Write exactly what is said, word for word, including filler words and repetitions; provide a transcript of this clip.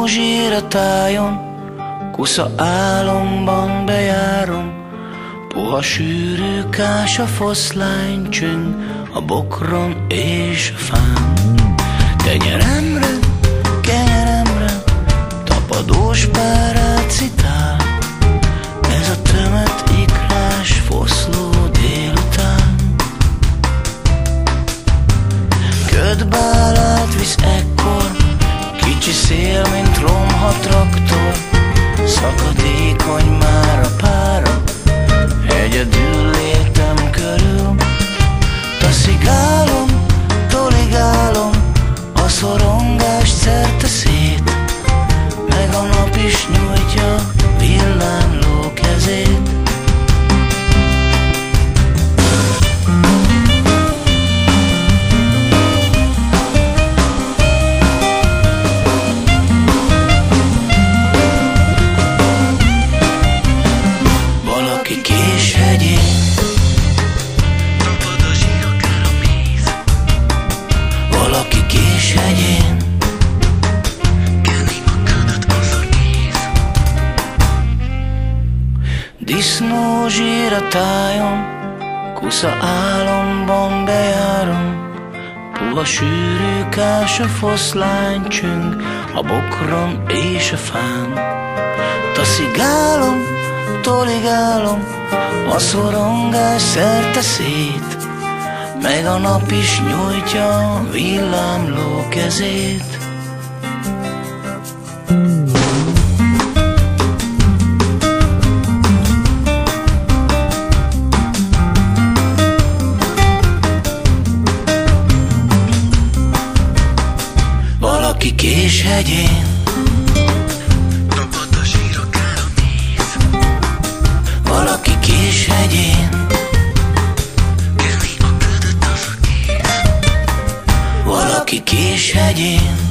Disznózsír tájon, kusza álomban bejárom. Puha sűrű kás a foszlány csüng a bokron és a fán. Tenyeremre, kenyeremre tapadós párát citál. Ez a tömött ikrás foszló délután. Ködbálát visz ekkor, kicsi szél, mint romha traktor. Szakadékony már a pára, egyedül léltem körül. Taszigálom, toligálom a szorongást szerte szét, meg a nap is nyújtja villámló kezét. Valaki Késhegyén tapad a zsír, akár a méz. Valaki Késhegyén keni magadat az a kéz. Disznózsír a tájon, kusza álomban bejárom. Puha sűrű kás a foszlány csüng a bokron és a fán. Taszigálom, toligálom a szorongás szerte szét, meg a nap is nyújtja villámló kezét. Valaki Késhegyén tapad a zsír, akár a méz. Valaki Késhegyén keni a ködöt az a kéz. Valaki Késhegyén